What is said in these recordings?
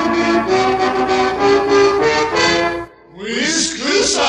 Whiskusa!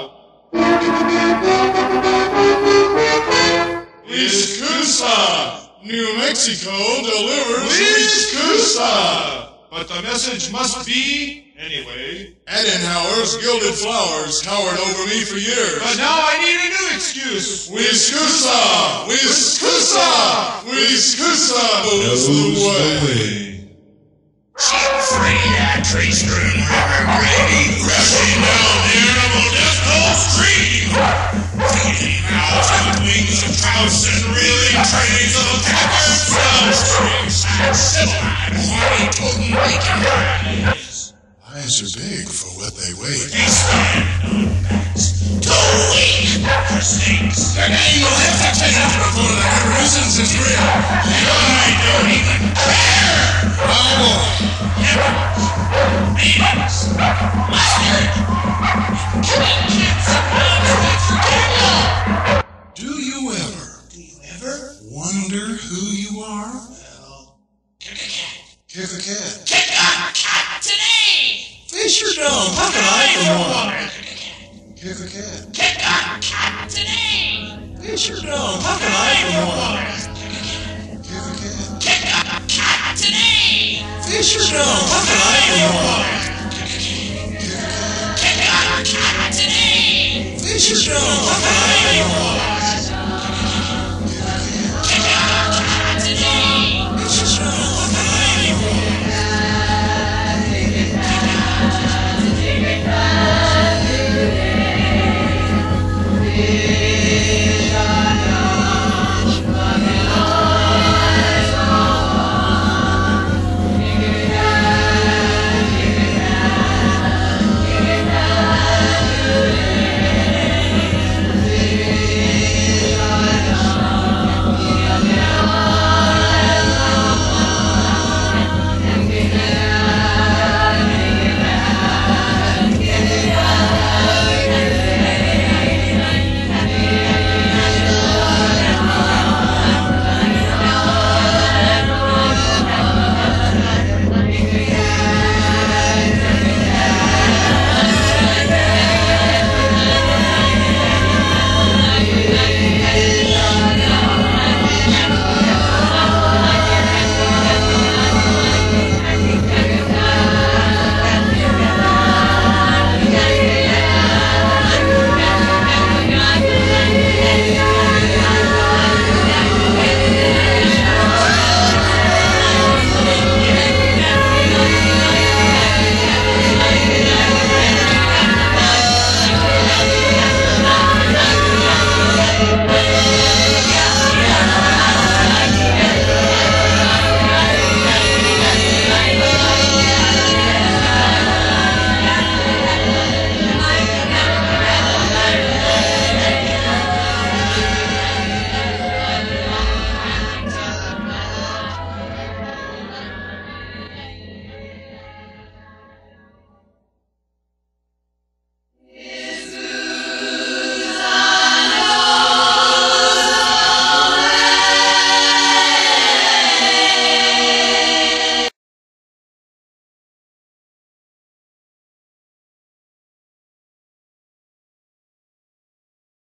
Whiskusa! New Mexico delivers Whiskusa! But the message must be, anyway. Edenhauer's Gilded Flowers towered over me for years. But now I need a new excuse. Whiskusa! Whiskusa! Whiskusa knows the way. Free that tree-strewn river gravy, rushing down the animal death cold stream. Feeding mouths with wings of trouse and reeling trays of captured sunstreams and civilized horny totem bacon pies. Eyes are big for what they weigh. They stand on backs, too weak for snakes. Their name will have to change before the horizons is real, and I don't even care. Oh boy. Meetings, mustard, killing kids and moms for candle. Do you ever wonder who you are? Well, kick a cat. Kick a cat. Kick a cat today. Fish or dome? How can I for one? Kick a cat. Kick a cat. Kick a cat today. Fish or dome? How can I for one? Kick a cat. Kick a cat today. Fish or dome? How can I for one? Kick a cat today. Fish or dome? How can I for one?